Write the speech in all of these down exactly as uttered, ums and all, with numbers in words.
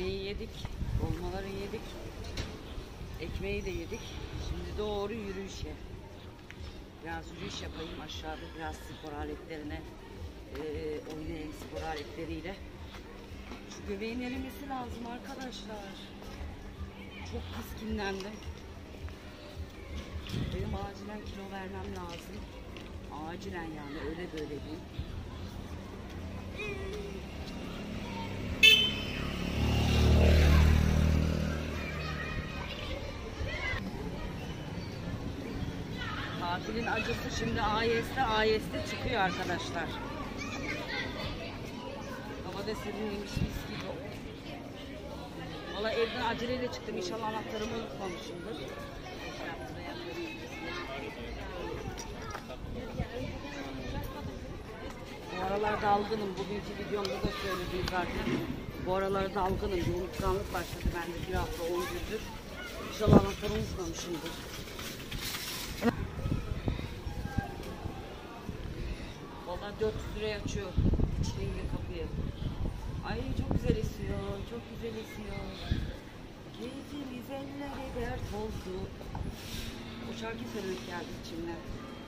yemeği yedik, dolmaları yedik, ekmeği de yedik. Şimdi doğru yürüyüşe. Biraz yürüyüş yapayım aşağıda, biraz spor aletlerine e, oynayayım spor aletleriyle. Şu göbeğin erimesi lazım arkadaşlar. Çok piskinlendim. Benim acilen kilo vermem lazım. Acilen yani, öyle böyle değil. Tatilin acısı şimdi A Y S'te A Y S'te çıkıyor arkadaşlar. Hava da serinlemiş mis gibi. Valla evden aceleyle çıktım. İnşallah anahtarımı unutmamışımdır. Bu aralar dalgınım. Bugünkü videomda da söyledim zaten. Bu aralar dalgınım. Bir unutkanlık başladı bende bir hafta on gündür. İnşallah anahtarımı unutmamışımdır. Valla dört yüz liraya açıyor içliğinde kapıyı. Ay çok güzel esiyor, çok güzel esiyor. Keyfimiz ellere dert oldu. O şarkı söylemek geldi içimden.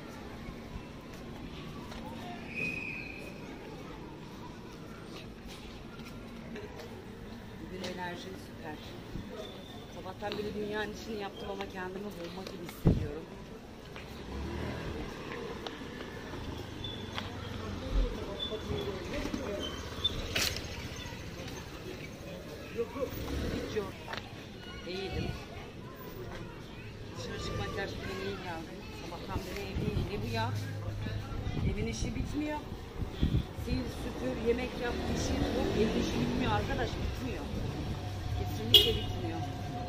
Bugün enerji süper. Sabahtan beri dünyanın işini yaptım ama kendimi bomba gibi hissediyorum. Hiç yok. İyiydim. Dışarı çıkmak gerçekten iyi geldi. Sabahtan beri evdeyim. Ne bu ya? Evin işi bitmiyor. Sil, süpür, yemek yap, pişir. Yok, evin işi bitmiyor arkadaş. Bitmiyor. Kesinlikle bitmiyor.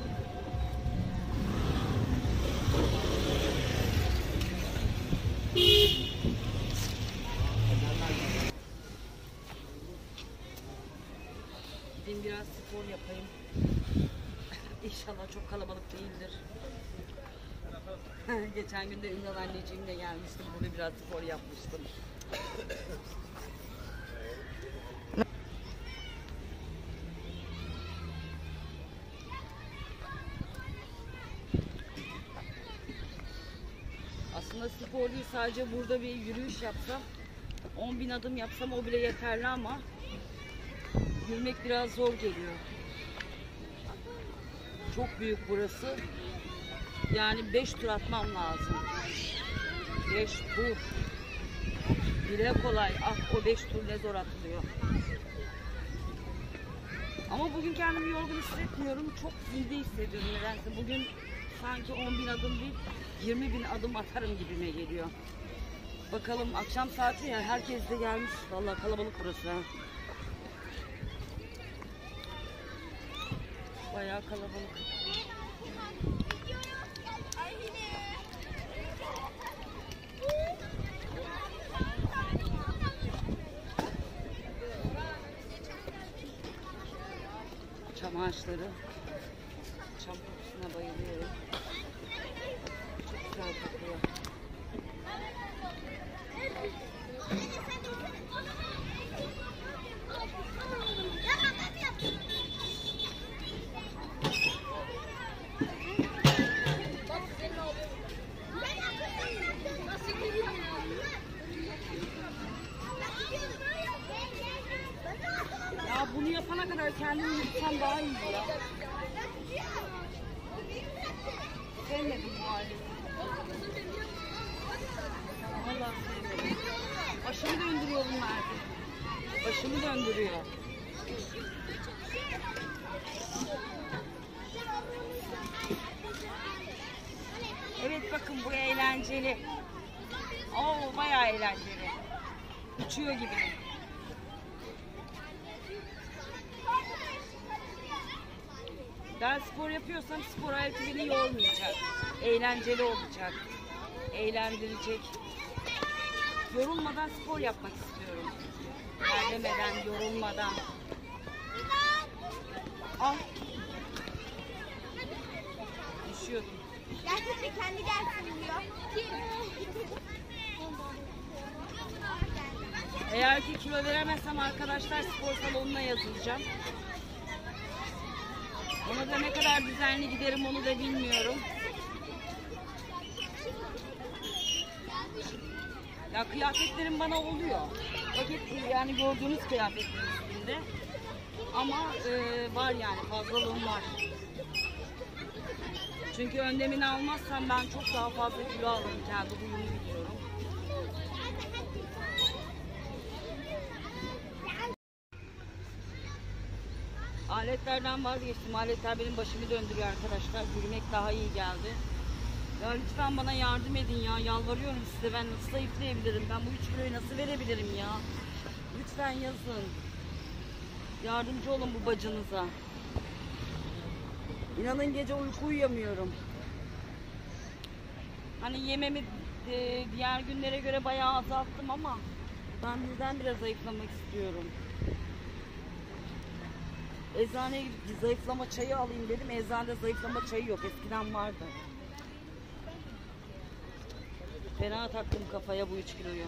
Gideyim biraz spor yapayım. İnşallah çok kalabalık değildir. Geçen gün de Ümran anneciğimle gelmiştim. Burada biraz spor yapmıştım. Aslında spor değil, sadece burada bir yürüyüş yapsam, on bin adım yapsam o bile yeterli ama yürümek biraz zor geliyor. Çok büyük burası. Yani beş tur atmam lazım. beş tur. Bile kolay. Ah, o beş tur ne zor atılıyor. Ama bugün kendimi yorgun hissetmiyorum. Çok zinde hissediyorum nedense. Bugün sanki on bin adım değil, yirmi bin adım atarım gibime geliyor. Bakalım, akşam saati ya, herkes de gelmiş. Vallahi kalabalık burası. Bayağı kalabalık. Çam ağaçları. Çam kokusuna bayılıyorum. Çok güzel kokuyor. Ya bunu yapana kadar kendimi yutsam daha iyi ya. Sevmedim bu halini. Vallahi sevmedim. Başımı döndürüyor bunlar. Başımı döndürüyor. Evet bakın, bu eğlenceli. Oo, bayağı eğlenceli. Uçuyor gibi. Ben spor yapıyorsam spor aleti beni yormayacak. Eğlenceli olacak. Eğlendirecek. Yorulmadan spor yapmak istiyorum. Terlemeden, yorulmadan. Ah. Düşüyordum. Gerçekten kendi gelsin diyor. Eğer ki kilo veremezsem arkadaşlar spor salonuna yazılacağım. Ona da ne kadar düzenli giderim onu da bilmiyorum. Ya kıyafetlerim bana oluyor. Paket yani gördüğünüz kıyafetlerin üstünde. Ama e, var yani fazlalığım var. Çünkü önlemini almazsam ben çok daha fazla kilo alırım, kendi huyumu biliyorum. Aletlerden vazgeçtim. Aletler benim başımı döndürüyor arkadaşlar. Yürümek daha iyi geldi. Ya lütfen bana yardım edin ya. Yalvarıyorum size. Ben nasıl zayıflayabilirim? Ben bu üç kiloyu nasıl verebilirim ya? Lütfen yazın. Yardımcı olun bu bacınıza. İnanın gece uyku uyuyamıyorum. Hani yememi e, diğer günlere göre bayağı azalttım ama ben birdenbire zayıflamak istiyorum. Eczaneye gidip zayıflama çayı alayım dedim. Eczanede zayıflama çayı yok. Eskiden vardı. Fena taktım kafaya bu üç kiloyu.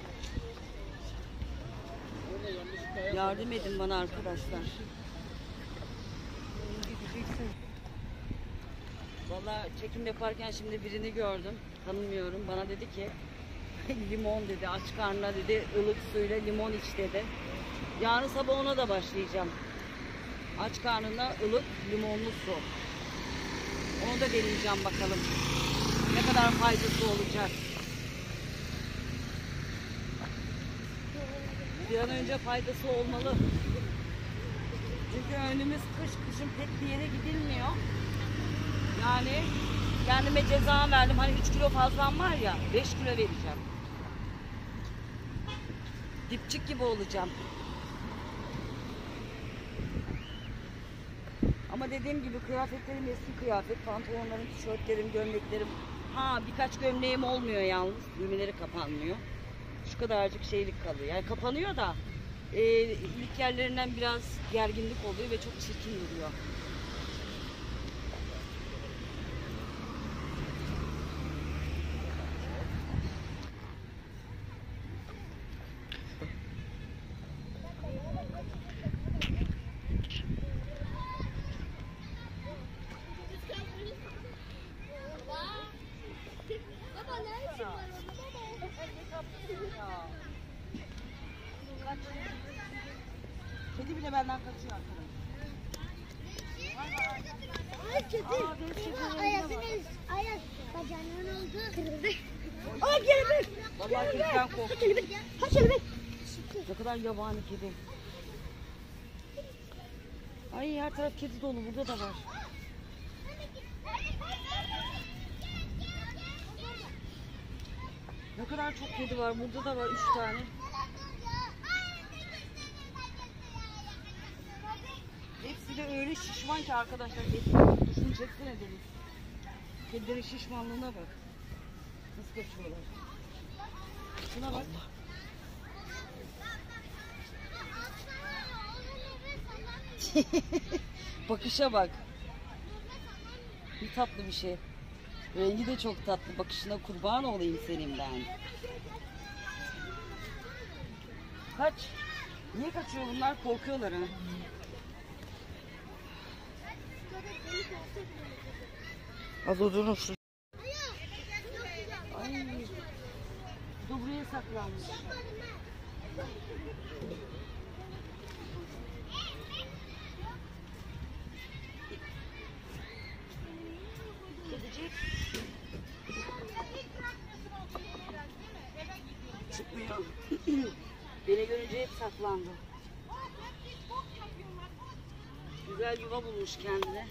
Yardım edin bana arkadaşlar. Vallahi çekim yaparken şimdi birini gördüm. Tanımıyorum. Bana dedi ki limon dedi. Aç karnına dedi. Ilık suyla limon iç dedi. Yarın sabah ona da başlayacağım. Aç karnına ılık limonlu su. Onu da deneyeceğim bakalım. Ne kadar faydası olacak. Bir an önce faydası olmalı. Çünkü önümüz kış, kışın pek bir yere gidilmiyor. Yani kendime ceza verdim. Hani üç kilo fazlam var ya, beş kilo vereceğim. Dipçik gibi olacağım. Ama dediğim gibi kıyafetlerim eski kıyafet. Pantolonlarım, tişörtlerim, gömleklerim. Ha birkaç gömleğim olmuyor yalnız. Düğmeleri kapanmıyor. Şu kadarcık şeylik kalıyor. Yani kapanıyor da e, ilk yerlerinden biraz gerginlik oluyor ve çok çirkin duruyor. Kedi bile benden kaçıyor arkadaşlar. Ay kedi. Ayazın el, ayaz bacağının oldu. Kırıldı. Aa kelebek. Vallahi kediden korktum. Ha kelebek. Ha kelebek. Ne kadar yabani kedi. Ay her taraf kedi dolu, burada da var. Ne kadar çok kedi var, burada da var üç tane. Hepsi de öyle şişman ki arkadaşlar. Şunu çeksene Deniz. Kedilerin şişmanlığına bak. Nasıl kaçıyorlar. Şuna bak. Bakışa bak. Bir tatlı bir şey. Rengi de çok tatlı. Bakışına kurban olayım senin ben. Kaç. Niye kaçıyor bunlar? Korkuyorlar ha. Az o durun şu. Ay. Bu da buraya saklanmış. Kedicik. Çıkmıyor. Beni görünce hep saklandı. Güzel yuva bulmuş kendine.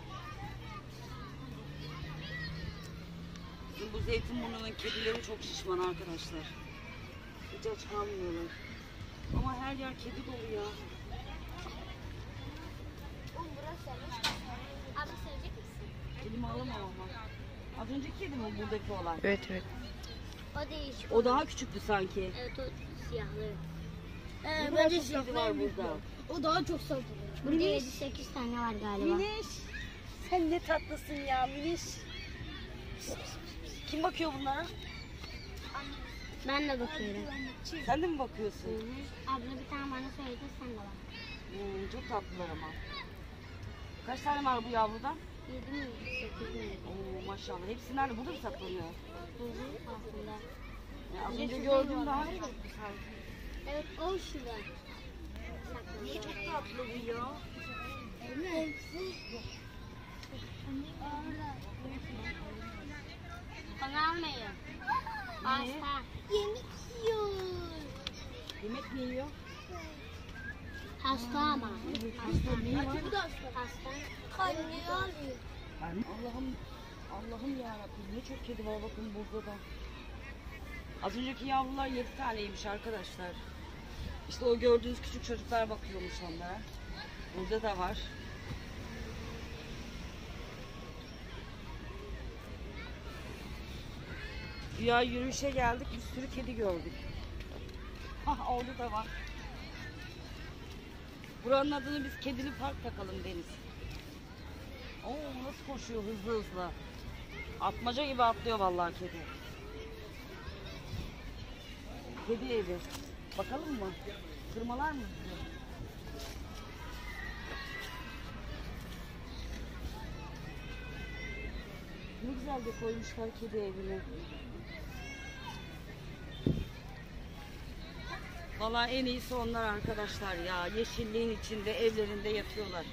Bu Zeytinburnu'nun kedileri çok şişman arkadaşlar. Hiç aç kalmıyorlar. Ama her yer kedi dolu ya. Abi söyleyecek misin? Kedimi alamam ama. Az önceki kedi mi buradaki olan? Evet evet. O değişik. O daha küçüktü sanki. Evet o siyahlı. Ne kadar çok kedi var burada. O daha çok saldırıyor. Burada yedi sekiz tane var galiba. Miniş. Sen ne tatlısın ya Miniş. Kim bakıyor bunlara? Ben de bakıyorum. Sen de mi bakıyorsun? Hı hı. Abla bir tane bana söyledi sen de bak. Hmm, çok tatlılar ama. Kaç tane var bu yavrudan? Yedi mi? Sekiz mi? Oo maşallah. Hepsi nerede? Burada mı saklanıyor? Hı hı. Aslında. Ya, az Bir de önce şurada gördüm var. daha. Evet o şurada. Niye çok tatlı bu ya? Değil mi? Hepsi. Orada. Bana almayın. Hasta. Yemek yiyor. Yemek mi yiyor? Hasta ama. Hasta neyi var? Bu da hasta. Hasta. Karnı ağrıyor. Allah'ım, Allah'ım yarabbim ne çok kedi var bakın burada da. Az önceki yavrular yedi taneymiş arkadaşlar. İşte o gördüğünüz küçük çocuklar bakıyormuş onlara. Burada da var. Güya yürüyüşe geldik, bir sürü kedi gördük. Hah orada da var. Buranın adını biz Kedili Park takalım Deniz. Oo nasıl koşuyor hızlı hızlı. Atmaca gibi atlıyor vallahi kedi. Kedi evi. Bakalım mı? Kırmalar mı bizi? Ne güzel de koymuşlar kedi evini. Vallahi en iyisi onlar arkadaşlar ya. Yeşilliğin içinde evlerinde yatıyorlar.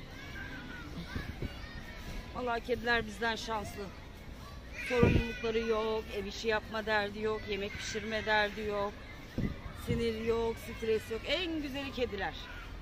Vallahi kediler bizden şanslı. Sorumlulukları yok, ev işi yapma derdi yok, yemek pişirme derdi yok. Sinir yok, stres yok. En güzeli kediler.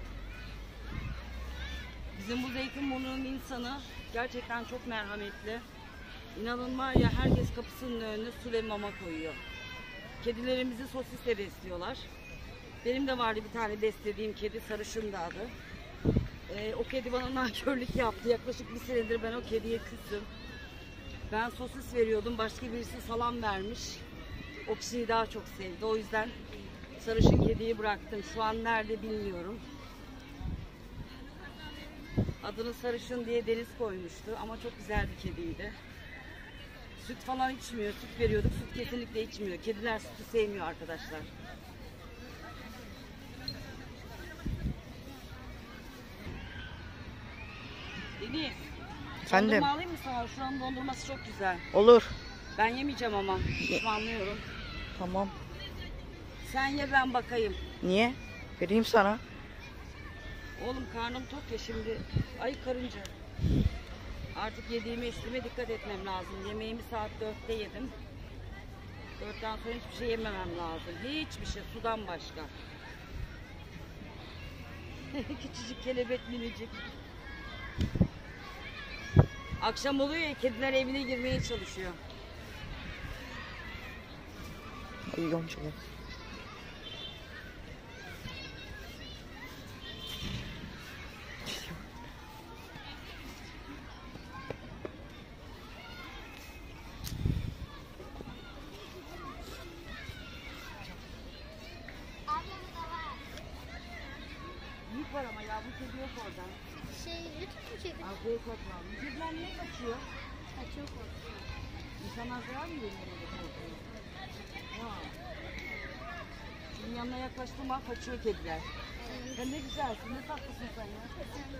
Bizim bu Zeytinburnu'nun insanı gerçekten çok merhametli. İnanın var ya herkes kapısının önüne su ve mama koyuyor. Kedilerimizi sosisle besliyorlar. Benim de vardı bir tane beslediğim kedi, sarışındı adı. Ee, o kedi bana nankörlük yaptı. Yaklaşık bir senedir ben o kediye küstüm. Ben sosis veriyordum, başka birisi salam vermiş. O kişiyi daha çok sevdi. O yüzden sarışın kediyi bıraktım. Şu an nerede bilmiyorum. Adını Sarışın diye Deniz koymuştu ama çok güzel bir kediydi. Süt falan içmiyor. Süt veriyorduk. Süt kesinlikle içmiyor. Kediler sütü sevmiyor arkadaşlar. Deniz. Efendim? Dondurma alayım mı sana? Şuranın dondurması çok güzel. Olur. Ben yemeyeceğim ama. Pişmanlıyorum. Tamam. Sen ye ben bakayım. Niye? Vereyim sana. Oğlum karnım tok ya şimdi. Ay karınca. Artık yediğime içtiğime dikkat etmem lazım. Yemeğimi saat dörtte yedim. Dörtten sonra hiçbir şey yememem lazım. Hiçbir şey sudan başka. Küçücük kelebek minicik. Akşam oluyor ya kediler evine girmeye çalışıyor. Ay yomçalar. Büyük var ama ya bu kedi yok orada. Şey YouTube mu çekiyor? Afiyet olsun. Kediler niye kaçıyor? Kaçıyor korkuyor. İnsanlar zarar mı veriyor orada korkuyor? Ha. Şimdi yanına yaklaştığım an kaçıyor kediler. Sen ne güzelsin, ne tatlısın sen ya.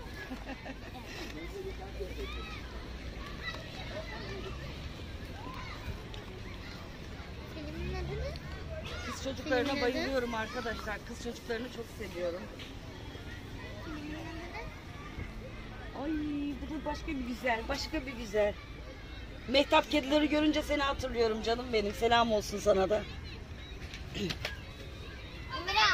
Filmin adı ne? Kız çocuklarına Filmin adı? bayılıyorum arkadaşlar. Kız çocuklarını çok seviyorum. Filmin adı ne? Ay bu da başka bir güzel, başka bir güzel. Mehtap kedileri görünce seni hatırlıyorum canım benim. Selam olsun sana da. Emira.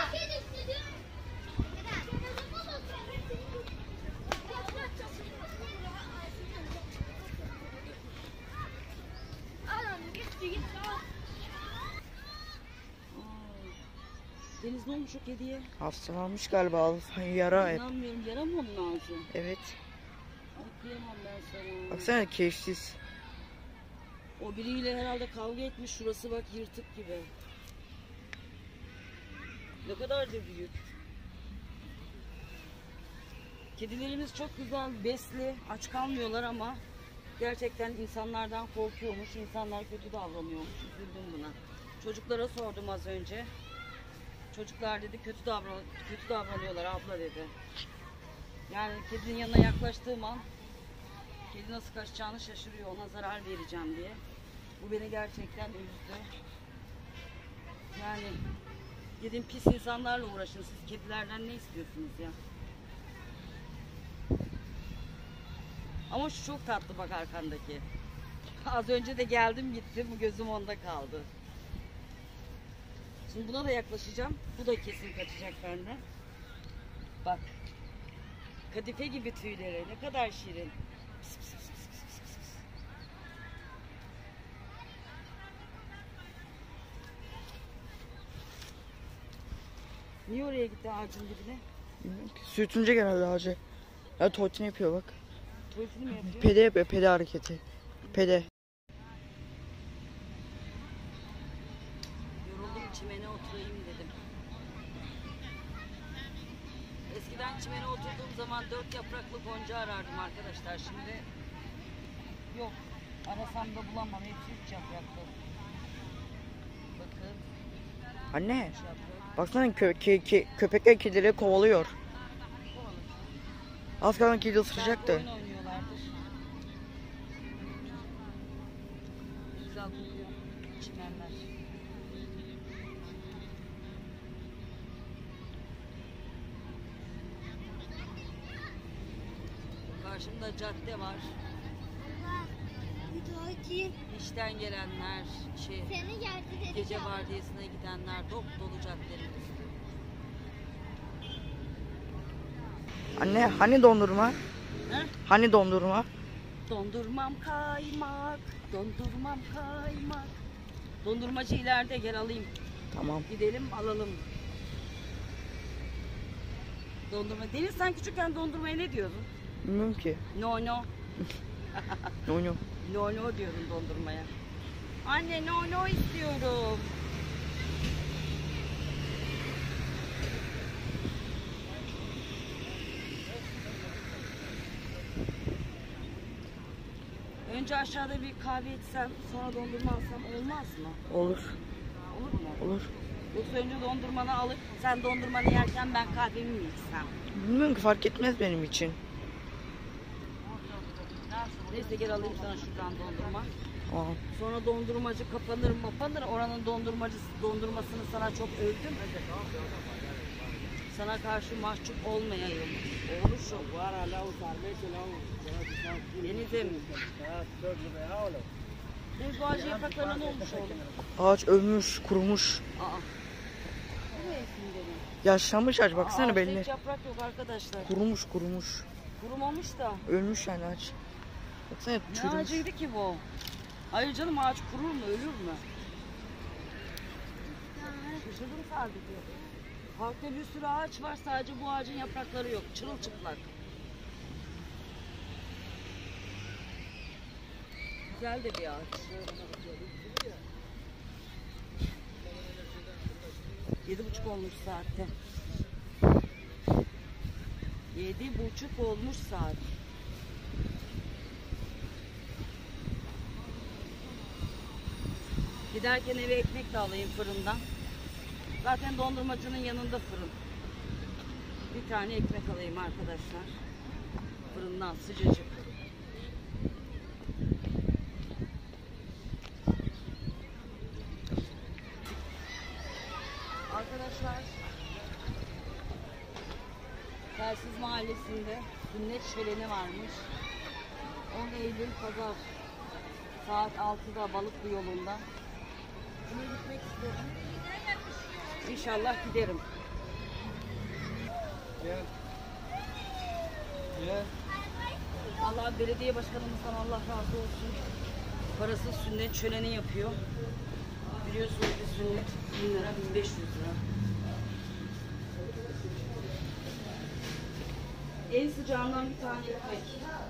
Deniz ne olmuş o kediye? Hastalanmış galiba. Yara hep. İnanmıyorum, yara mı onun ağzı? Evet. Ay, kıyamam ben sana. Baksana keyifsiz. O biriyle herhalde kavga etmiş. Şurası bak yırtık gibi. Ne kadar da büyük. Kedilerimiz çok güzel, besli, aç kalmıyorlar ama gerçekten insanlardan korkuyormuş. İnsanlar kötü davranıyormuş. Üzüldüm buna. Çocuklara sordum az önce. Çocuklar dedi kötü davran kötü davranıyorlar abla dedi. Yani kedinin yanına yaklaştığım an Kedi nasıl kaçacağını şaşırıyor. Ona zarar vereceğim diye. Bu beni gerçekten üzdü. Yani gidin pis insanlarla uğraşın. Siz kedilerden ne istiyorsunuz ya? Ama şu çok tatlı bak arkandaki. Az önce de geldim gittim. Gözüm onda kaldı. Şimdi buna da yaklaşacağım. Bu da kesin kaçacak benden. Bak. Kadife gibi tüyleri. Ne kadar şirin. Pis, pis, pis, pis, pis, pis, pis. Niye oraya gitti ağacın dibine? Bilmiyorum ki. Sürtünce genelde ağacı. Ya tuvaletini yapıyor bak. Tuvaletini mi yapıyor? Pede yapıyor, pede hareketi. Pede. Yoruldum, çimene oturayım dedim. Eskiden çimene oturduğum zaman dört yapraklı gonca arardım arkadaşlar. Şimdi yok. Arasam da bulamam. Hepsi üç yapraklı. Bakın. Anne. Üç yaprak. Baksana kö kö kö köpekler kedileri kovalıyor. Az kalan kedi Belki ısıracaktı. oyun oynuyorlardır. Güzel kokuyor çimenler. Karşımda cadde var. Tuvaleti İşten gelenler, şey, seni geldi dedi. gece vardiyasına gidenler dop dolu caddenin üstü. Anne hani dondurma? He? Hani dondurma? Dondurmam kaymak, dondurmam kaymak. Dondurmacı ileride, gel alayım. Tamam. Gidelim alalım. Dondurma. Deniz, sen küçükken dondurmaya ne diyordun? Bilmiyorum ki. No no. No no. No no diyordun dondurmaya. Anne no no istiyorum. Önce aşağıda bir kahve içsem, sonra dondurma alsam olmaz mı? Olur. Olur mu? Olur. Yoksa önce dondurmanı alıp sen dondurmanı yerken ben kahvemi mi içsem? Bilmiyorum ki, fark etmez benim için. Neyse gel alayım sana şuradan dondurma. Aa. Sonra dondurmacı kapanır mapanır. Oranın dondurmacısı dondurmasını sana çok övdüm. Sana karşı mahcup olmayayım. Oğluşum. Denizim. Deniz, bu ağacın yapraklarına ne olmuş oğlum? Ağaç ölmüş, kurumuş. Aa. Bu mevsim benim. Yaşlanmış ağaç, baksana Ağaçta belli. hiç yaprak yok arkadaşlar. Kurumuş, kurumuş. Kurumamış da. Ölmüş yani ağaç. Baksana Ne çürümüş. ağacıydı ki bu? Hayır canım, ağaç kurur mu, ölür mü? Şaşırdım sadece. Parkta bir sürü ağaç var, sadece bu ağacın yaprakları yok. Çırılçıplak. Güzel de bir ağaç. Yedi buçuk olmuş saatte. Yedi buçuk olmuş saat. Giderken eve ekmek de alayım fırından. Zaten dondurmacının yanında fırın. Bir tane ekmek alayım arkadaşlar. Fırından sıcacık. Arkadaşlar, Telsiz Mahallesi'nde sünnet şöleni varmış. on Eylül Pazar saat altıda Balıklı yolunda. Buna gitmek istiyorum. İnşallah giderim. Gel. Gel. Allah belediye başkanımızdan Allah razı olsun. Parasız sünnet şöleni yapıyor. Biliyorsunuz bir sünnet bin lira, bin beş yüz lira. En sıcağından bir tane ekmek.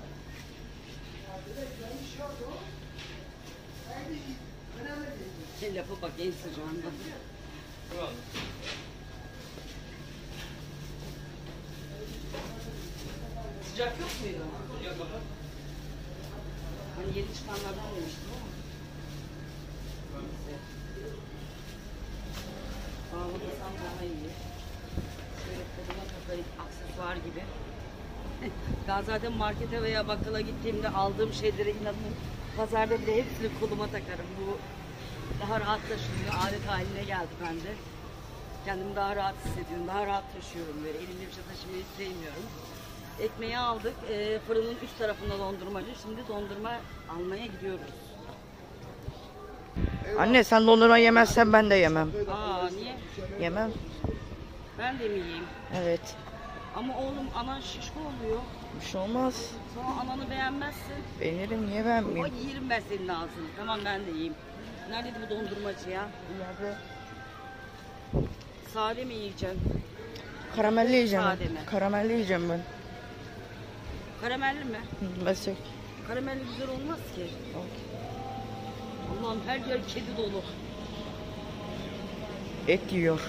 Şey, lafa bak, en sıcağından. Sıcak yok muydu? Hani yeni çıkanlardan demiştim ama. Neyse. Bağlamasam daha iyi. Şöyle koluma takayım, aksesuar gibi. Ben zaten markete veya bakkala gittiğimde aldığım şeylere inanın pazarda bile hepsini koluma takarım. Bu daha rahat taşınıyor. Adet haline geldi bende. Kendimi daha rahat hissediyorum. Daha rahat taşıyorum böyle. Elimde bir şey taşımayı sevmiyorum. Ekmeği aldık. E, fırının üst tarafında dondurmacı. Şimdi dondurma almaya gidiyoruz. Anne sen dondurma yemezsen ben de yemem. Aa niye? Yemem. Ben de mi yiyeyim? Evet. Ama oğlum anan şişko oluyor. Bir şey olmaz. Sonra ananı beğenmezsin. Beğenirim, niye Ay beğenmeyeyim? yerim ben senin ağzını. Tamam ben de yiyeyim. Neredeydi bu dondurmacı ya? İleride. Sade mi yiyeceksin? Karamelli yiyeceğim Sade ben. mi? Karamelli yiyeceğim ben. Karamelli mi? Hı, Mesela. Karamelli güzel olmaz ki. Allah'ım her yer kedi dolu. Et yiyor.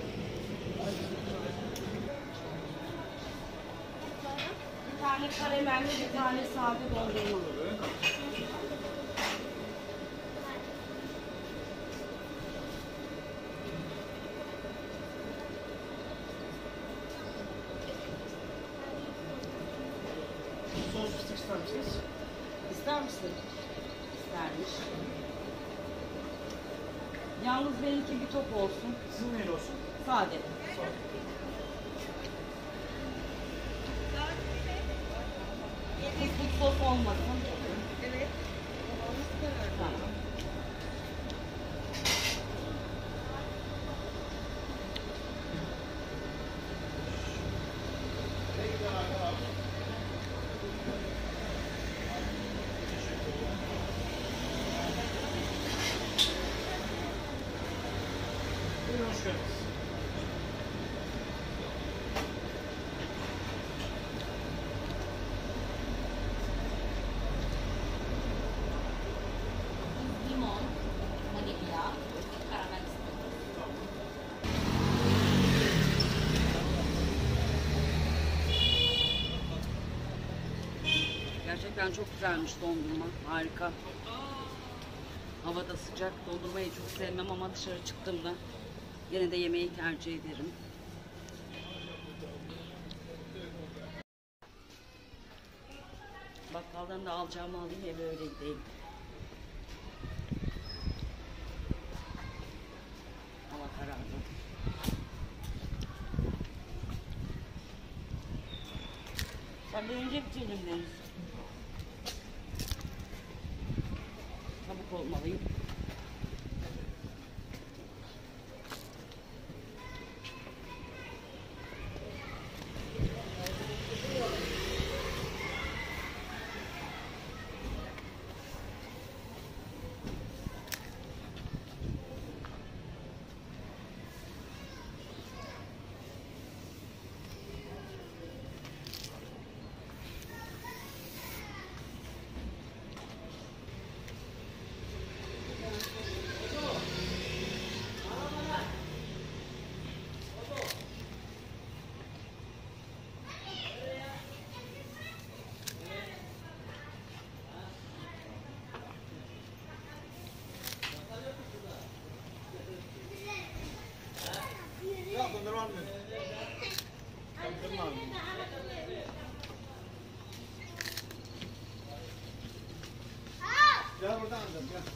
Bir tane karamelli, bir tane sade dondurma. Sos fıstık ister misiniz? İster misin? İstermiş. Yalnız benimki bir top olsun. Sizin neyin olsun? Sade. Fıstık sos olmasın. Evet. Tamam. Buyurun, hoş geldiniz. Limon, vanilya, karamel istiyorum. Gerçekten çok güzelmiş dondurma. Harika. Havada sıcak. Dondurmayı çok sevmem ama dışarı çıktığımda yine de yemeği tercih ederim. Bakkaldan da alacağımı alayım, eve öyle gideyim. Hava karardı. Sen de önce bitirdin Deniz. Çabuk olmalıyım. Ya dondurma almıyorum. Dondurma almıyorum. Gel buradan alacağım, gel.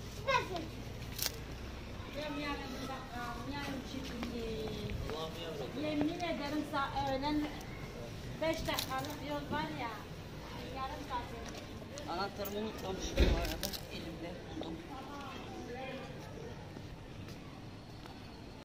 Yemin ederim sa- öğlen beş dakikalık yol var ya. Yarım saat. Anahtarımı unutmamışım bu arada elimde.